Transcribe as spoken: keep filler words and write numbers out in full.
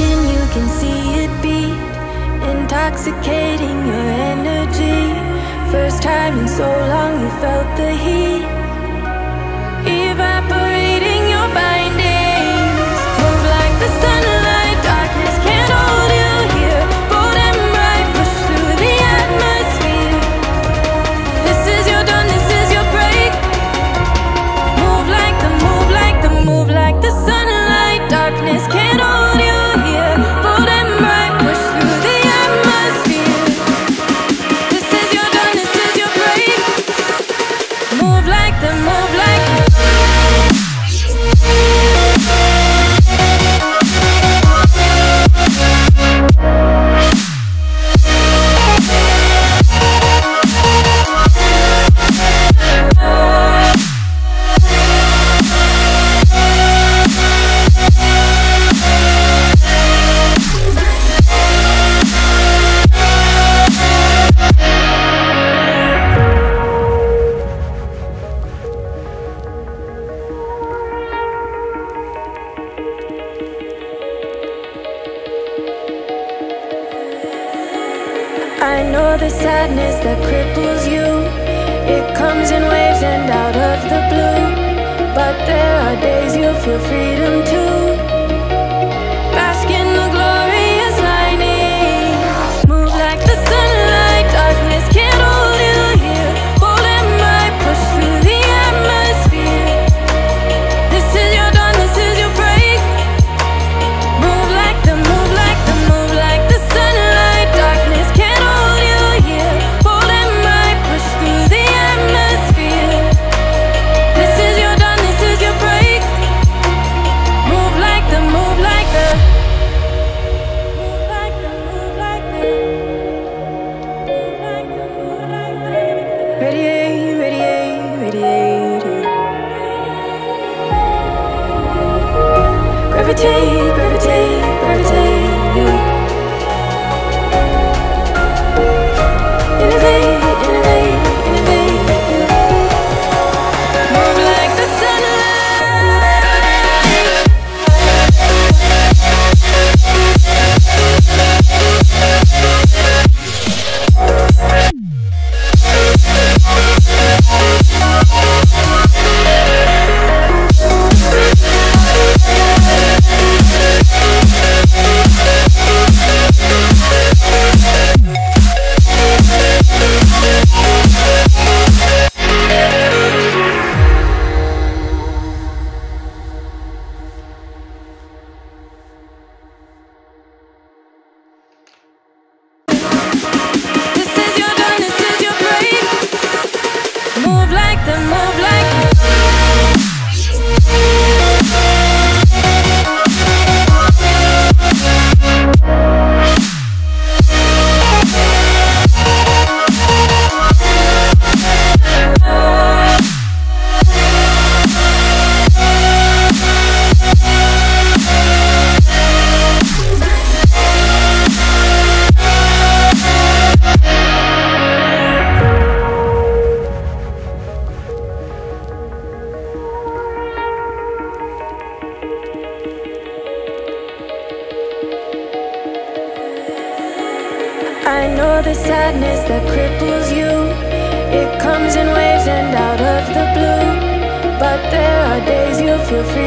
skin, you can see it beat, intoxicating your energy. First time in so long you felt the heat, evaporating your bindings. Move like the sunlight, darkness can't hold you here. Bold and bright, push through the atmosphere. This is your dawn, this is your break. Move like the, move like the, move like the sunlight, darkness can't hold you here. Bold and bright, push through the atmosphere. This is your dawn, this is your break. Move like the, move like the. I know the sadness that cripples you, it comes in waves and out of the blue. But there are days you feel freedom too. Bask in the glorious lightning. Move like the sunlight, darkness can't hold you here. Bold and bright, push through the atmosphere. This is your dawn, this is your break. Move like the, move like the, move like the sunlight, darkness can't. Radiate, radiate, radiate. Gravitate, gravitate, gravitate. Innovate, innovate, innovate. Move like the I know the sadness that cripples you, it comes in waves and out of the blue. But there are days you feel free.